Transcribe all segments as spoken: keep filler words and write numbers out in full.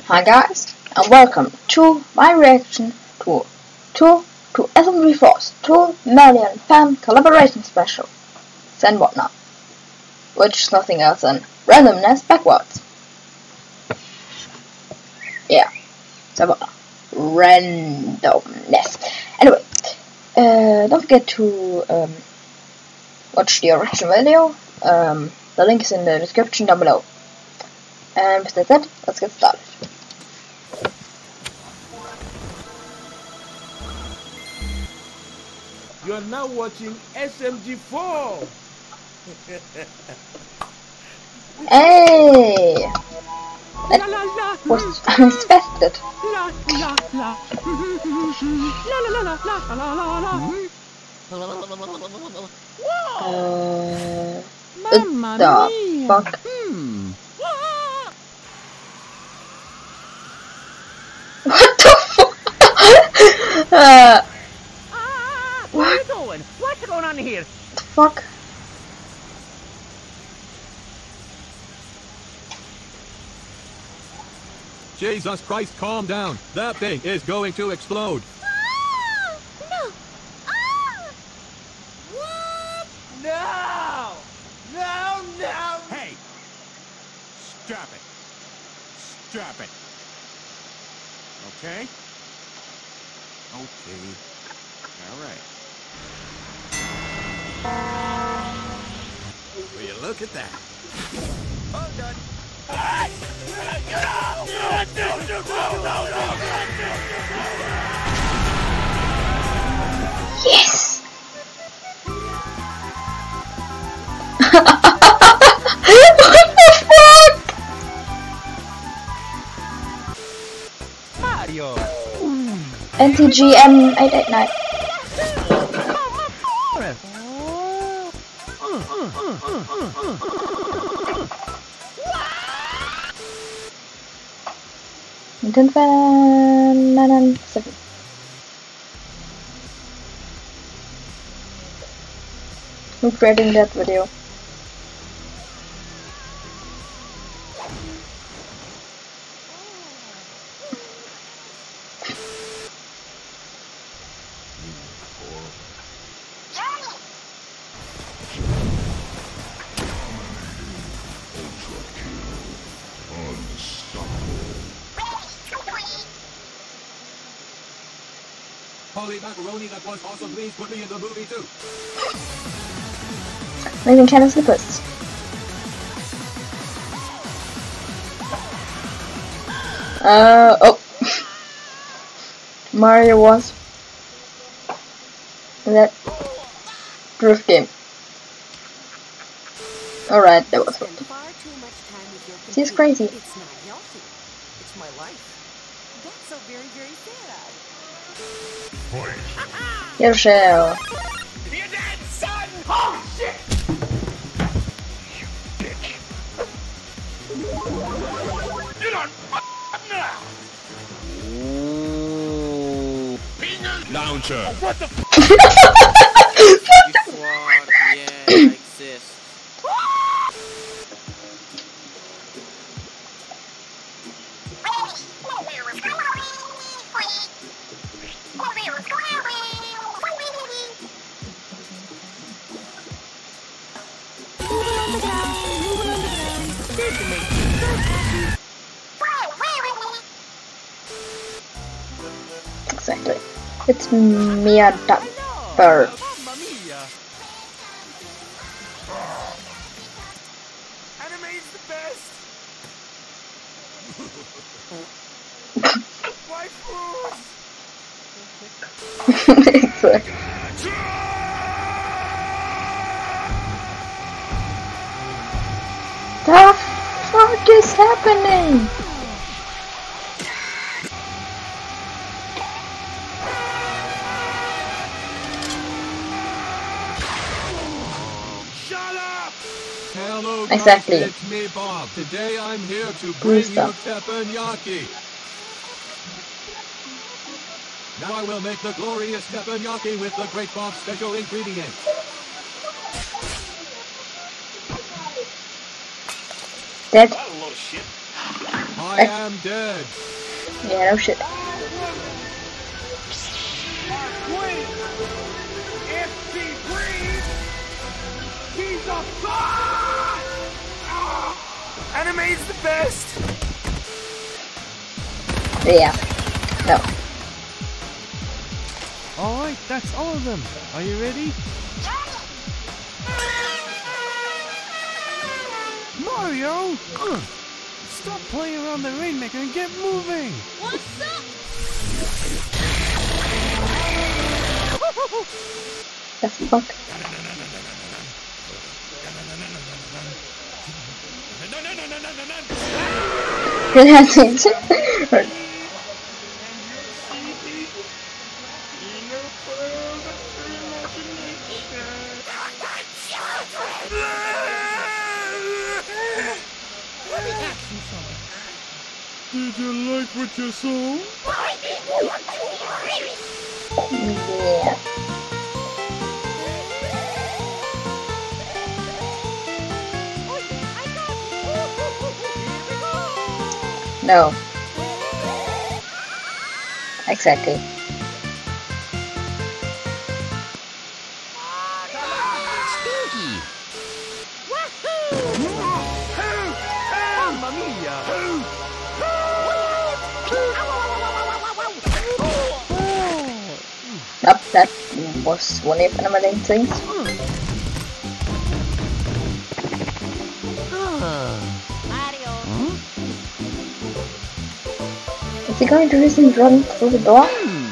Hi guys, and welcome to my reaction to two to S M G four's two million fan collaboration special, and whatnot, which is nothing else than randomness backwards. Yeah, so whatnot. Randomness. Anyway, uh, don't forget to um, watch the original video. Um, the link is in the description down below. And with that said, let's get started. You are now watching S M G four. Hey! That was unexpected. Uh, what the fuck? Hmm. What the fuck? uh, Where are you going? What's going on here? What the fuck? Jesus Christ, calm down. That thing is going to explode. Ah! No! Ah! What? No! No, no! Hey! Strap it. Strap it. Okay? Okay. Alright. Will you look at that? All done. Hey! Get out! No, no, no, no, Yes! What the fuck? Mario! N T G M eight eight nine. Nintendo Fan nine nine seven. Recreating that video. Holy macaroni, that was awesome. Please put me in the movie too. Making China slippers. Uh oh. Mario was that drift game. Alright, that was good. She's crazy. It's not healthy. It's my life. That's so very, very sad. Your shell. You're dead, son! Oh, shit! You bitch. You're on now! Ooh. Launcher. What the f***? Yeah, like this. Exactly. It's Mia Dapper. Mamma mia! Anime's the best! My food! Exactly. The fuck is happening? Shut up! Hello, guys, Exactly. it's me, Bob. Today I'm here to bring you stuff. teppanyaki. Now I will make the glorious teppanyaki with the Great Bob special ingredients. Dead. That a load of shit. I am dead. Yeah, no shit. Wait! If he breathes, he's a god! Anime's the best! Yeah. No. Alright, that's all of them. Are you ready? Mario! Ugh. Stop playing around the Rainmaker and get moving! What's up? The fuck? Relaxing. Did you like what you saw? Yeah. No. Exactly. Stinky! Mamma mia! Nope, that was one of the annoying things. Mario. Is he going to listen run through the door?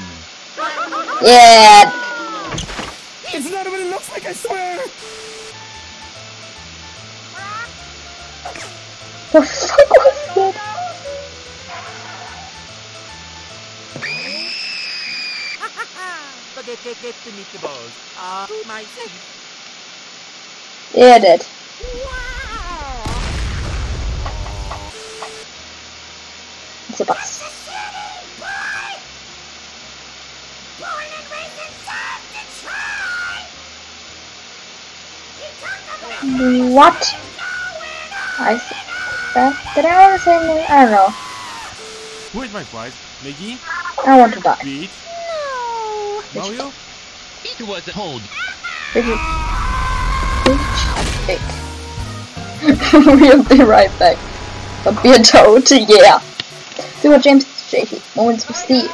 Yeah! It's not what it looks like, I swear! The fuck was that? Get, get, get the meatballs. Uh, my safe. Yeah, I did. It's a bus. What? I s- that, did I already say anything? I don't know. Where's my prize? Maggie? I want to die. Beat? Mario? It was a hold. Bitch. Bitch. We'll be right back. But be a toad, yeah. See what James is shaky. Moments with Steve.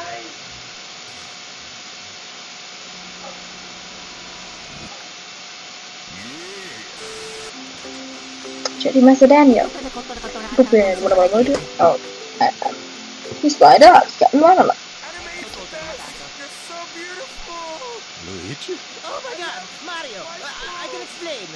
Jetty Macedania. Prepared. What am I going to do? Oh. I, I, he's right up. He's got me right on it. Anime's the best! You're so beautiful! Luigi? Oh my god, Mario! I, I can explain.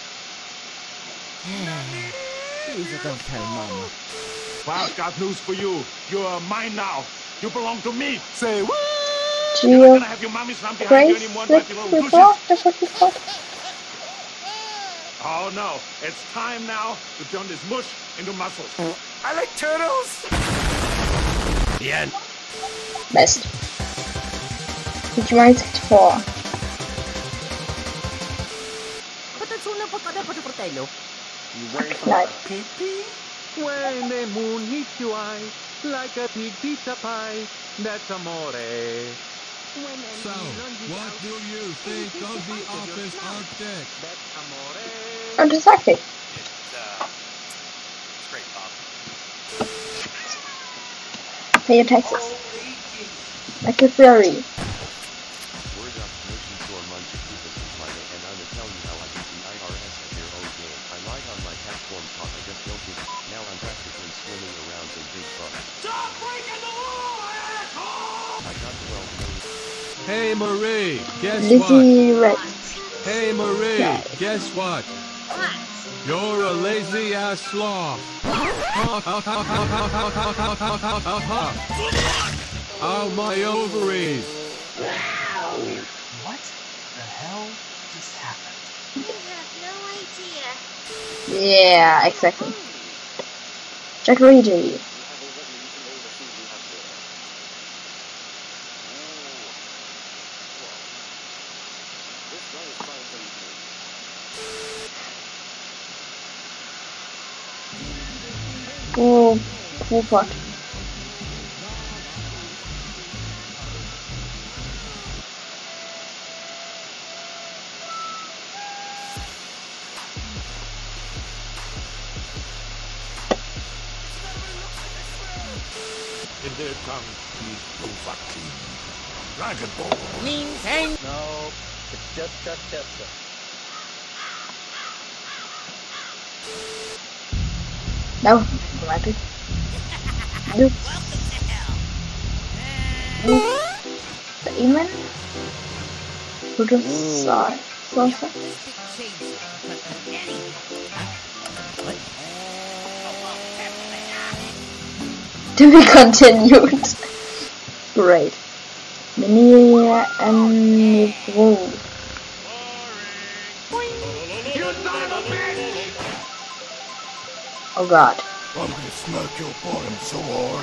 Please don't tell Mom. Well, I've got news for you. You're mine now. You belong to me. Say what? Geo. You're not gonna have your mommy slam behind you Grace anymore, Flip but you little before? douches. That's what you thought? Oh no, it's time now to turn this mush into muscles. I like turtles! The end. Best. Digimon sixty-four. Ba't ang sulang pagkadapat sa portello? Nice. When the moon hits your eye, like a big pizza pie, that's amore. So, what do you think of the Office Arctic? That's amore. Oh, that's actually. It's, uh, it's great, Bob. Pay your taxes. Like a fairy. Word up, Motion for months to keep us compliant, and I'ma tell you how I beat the I R S at their own game. I lied on my tax form talk, I just built it. Now I'm practically swimming around in big bucks. Stop breaking the law, asshole! I got twelve million. Hey Marie, guess what? Lizzie Rex. Hey Marie, Yeah. guess what? You're a lazy ass sloth. Ow, my ovaries. What the hell just happened? I have no idea. Yeah, exactly. Jack Reedy. Oh, poor pot. And there comes the Bufaki. Dragon Ball. Ning Tang. No, it's just Chuck Chester. No, dramatic. No. No. Demon. Who just saw it? So sad. To be continued. Great. Mini and Woo. Oh god. I'm gonna smack your bottom so hard.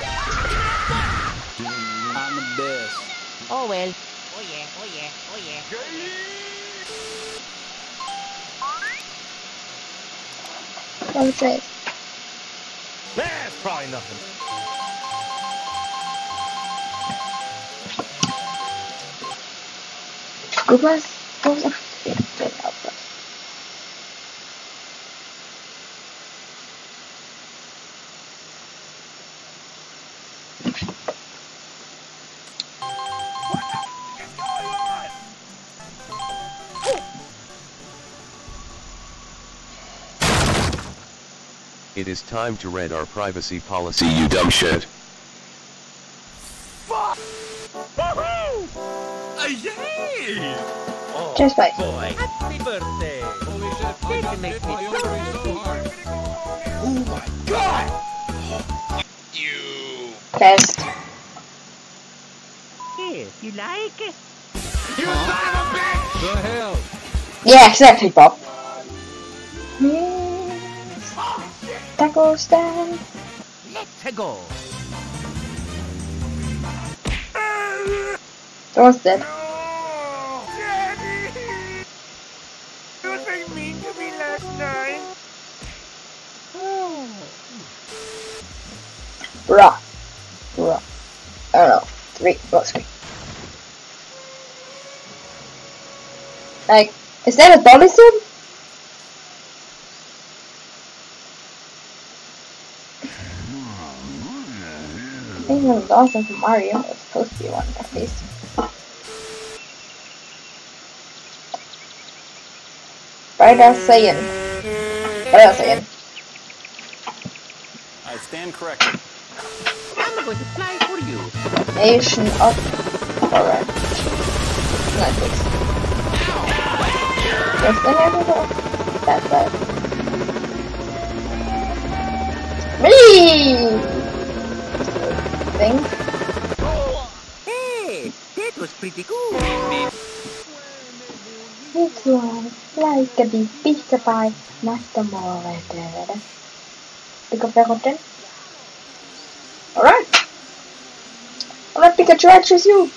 I'm the best. Oh well. Oh yeah, oh yeah, oh yeah. What would say? That's probably nothing. Goodness. What was it? It is time to read our privacy policy, you dumb shit. Fuck! Woohoo! Uh, yay! Oh, Just wait. boy. Happy birthday. Holy shit, Did my you make God, me why are you so hard? Oh my god! You! Test. Yes, you like it? You son of a bitch! The hell? Yeah, exactly, Bob. Taco stand. Let's go. What's that? No! Daddy! You were so mean to me last night. Bruh. Bruh. I don't know. Three. What's three? Like, is that a dolly suit? I think it was awesome from Mario. It was supposed to be one, at least. Spider Saiyan. Spider Saiyan. I stand corrected. I'm going to fly for you. Nation of Horror. Netflix. Yes, I never know. That's bad. Me! Thing. Hey, that was pretty cool. This one, like a big pizza pie, not the more better. Pick up the content. Alright. Alright, Pikachu, I choose you.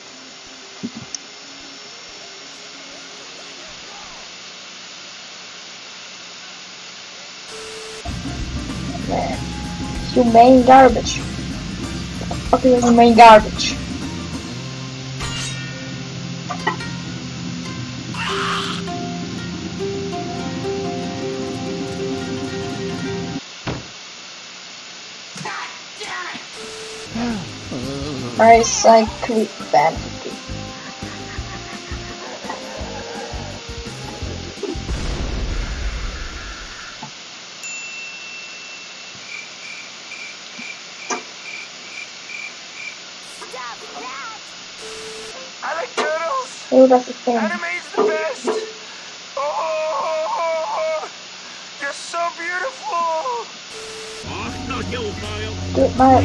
Man, you main garbage. Okay, you main garbage. Recycle vanity. I like turtles. Oh, that's the thing. Anime's the best. Oh, you're so beautiful. Do it my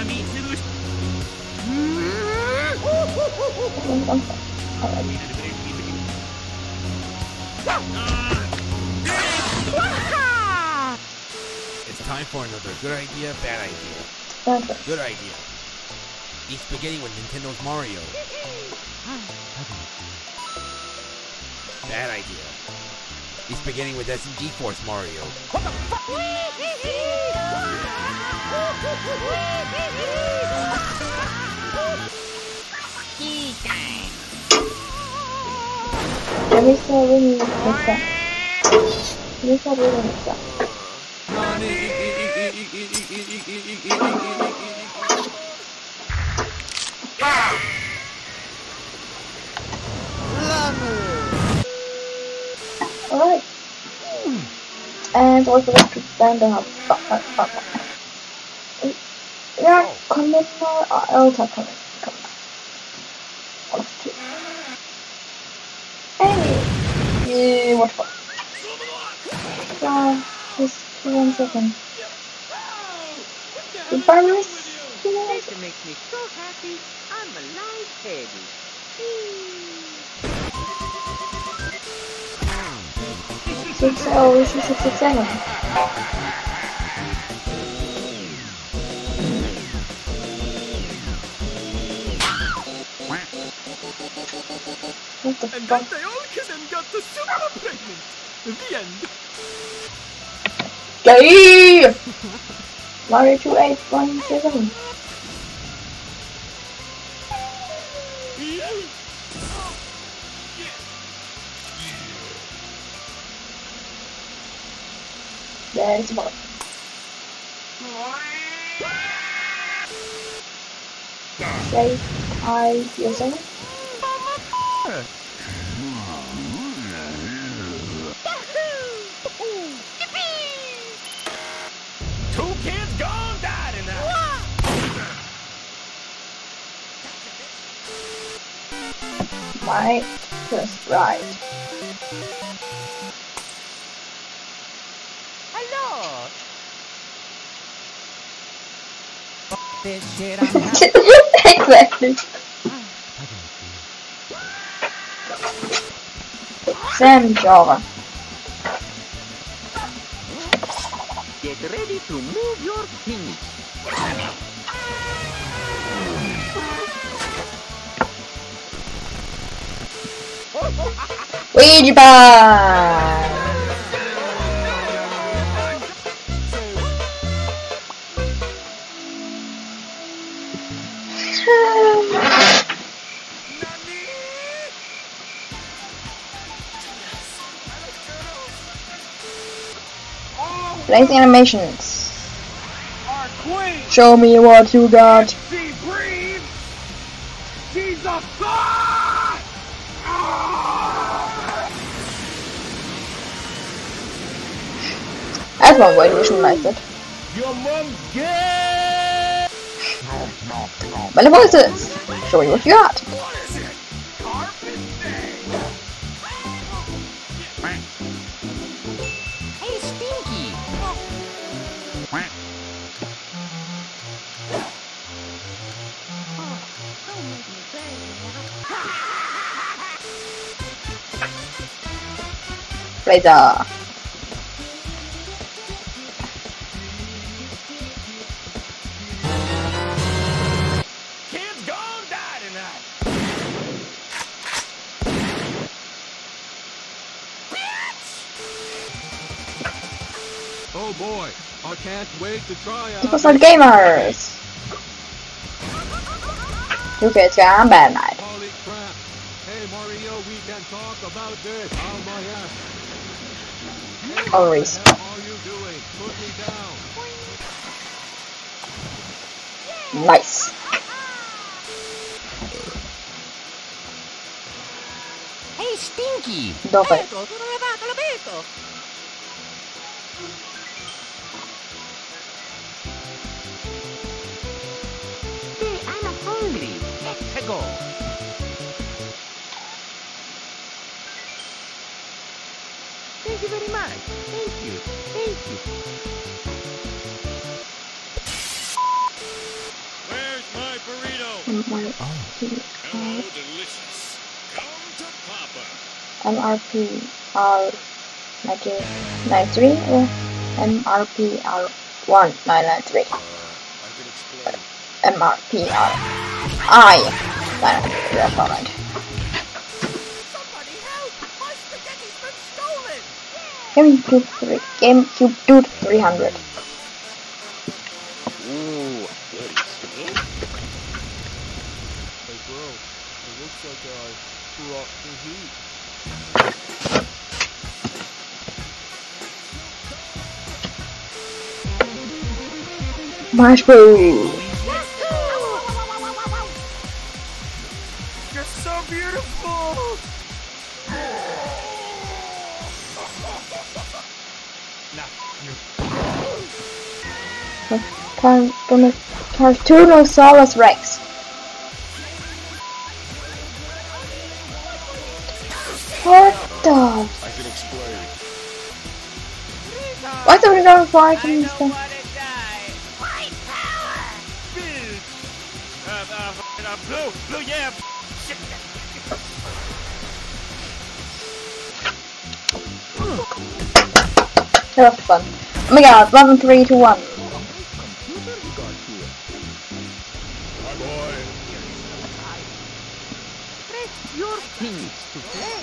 It's time for another good idea, bad idea. Okay. Good idea. Eat spaghetti with Nintendo's Mario. Bad idea. It's beginning with S M G Force Mario. What the fuck? Lisa really mixed up. Lisa really mixed up. Alright. And also let's expand the hub. Yeah, come in now. I'll talk come in. Come on. Let's do it. Hey! Yeah, what for? Yeah, just one second. Goodbye, Miss. This makes me so happy. I'm alive, baby. Six oh, this is six six seven. What the And fuck? then they all kissed and got the super pregnant. The end. Gay! Mario two eight one seven. There's one. Say hi yourself. Two kids gone died in that. My first ride. Hello. This shit Exactly. Sam Java. Get ready to move your feet. Ouija board. Blazing animations. Our queen. Show me what you got. She breathes. She's a god. That's one way to visualize it. Your mom's gay. Many voices. Show me what you got. What is it? Carpet day. Hey, Stinky. Blazer. Kids gone died in that. Oh boy, I can't wait to try out. Super Star Gamers. two K I'm bad night. Holy crap. Hey Mario, we can talk about this. Oh my ass. Hey, Always. what the hell are you doing? Put me down. Nice. Hey, Stinky. Dove? Ecco, sono arrivato, l'ho visto. Hey, I'm hungry. Let's go. Thank you very much. Thank you. Thank you. Where's my burrito? M R P R Delicious. Come to Papa. M R P R nineteen ninety-three or M R P R one nine nine three. M R P R I nine nine three. That's alright. Somebody help! My spaghetti's been stolen! GameCube three, GameCube Dude three hundred. Ooh, very sweet. Hey bro, it looks like I brought the heat. Mash Boo! You're so beautiful! Cartoonosaurus Rex. What the? I can explain. Why do we go for I can stuff? Uh, uh, uh, blue, blue, yeah. That was fun. Oh my god, eleven, three, two, one. Your things to play.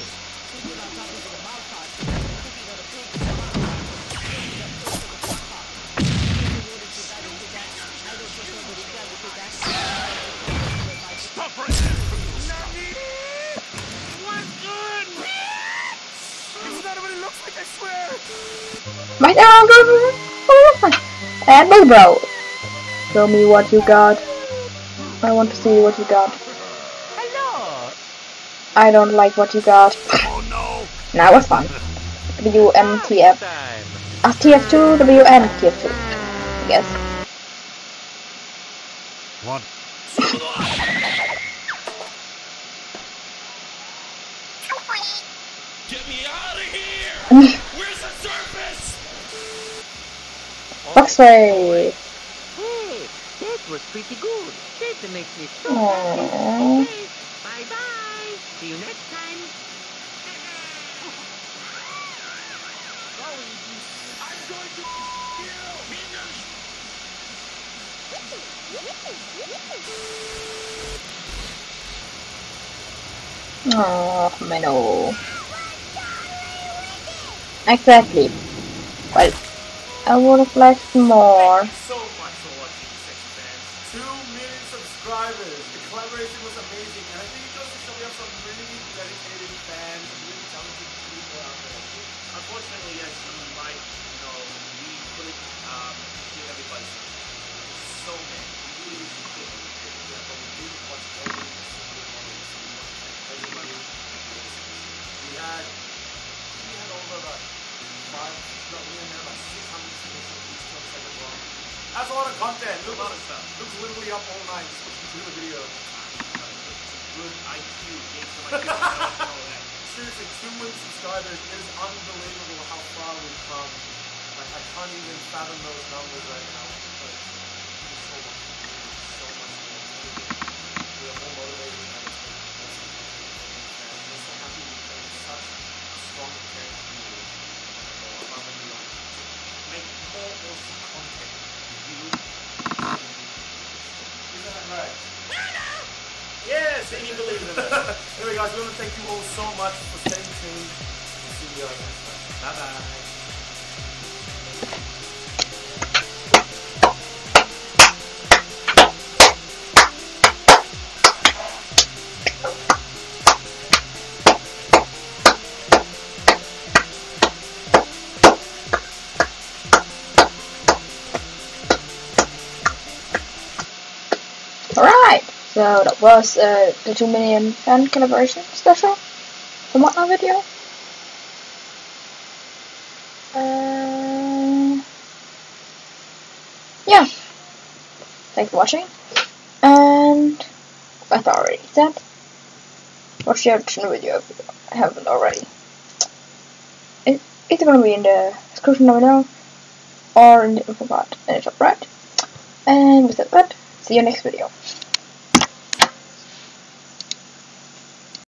Stop right there! Nani! What's good? This is not what it looks like, I swear! Right now, I'm going to and my bro. Show me what you got. I want to see what you got. Hello. I don't like what you got. Oh no! Now it's fun. W M T F. Uh, T F two, W M T F two. I guess. One. Get me out of here! Where's the surface? Foxray. Hey, that was pretty good. That makes me so Aww. happy. Okay, bye bye. See you next time. I'm going to Oh, Menno. Exactly. Well, I would have liked more. Thank you so much for watching, Sexy Fans. Two million subscribers. The collaboration was amazing, and I think it goes to show we have some really dedicated fans, really talented people out there. Unfortunately, as you might know, we couldn't um, give everybody so many. We really couldn't. Yeah, but we did watch every single one of them. Everybody. We had, we had over about five, no, we had about six hundred submissions each to the second one. That's a lot of content. Look, a lot of stuff. Luke's literally up all night just looking through the video. Good I Q, gangster I Q. Seriously, two million subscribers. It is unbelievable how far we've come. Like, I can't even fathom those numbers right now. But it's so much, so much more. We are more motivated than it's been. We're so happy we created such a strong and caring community. Above and beyond. To make more awesome content for you. Isn't that right? Yes, and you believe in that. Anyway, guys, we want to thank you all so much for staying tuned. See you guys next time. Bye bye. Alright, so that was uh, the two million fan collaboration special. The Whatnot video. Uh, yeah. Thanks for watching. And, as I already said, watch the original video if you haven't already. It, it's gonna be in the description down below, or in the info part in the top right. And with that, see you next video.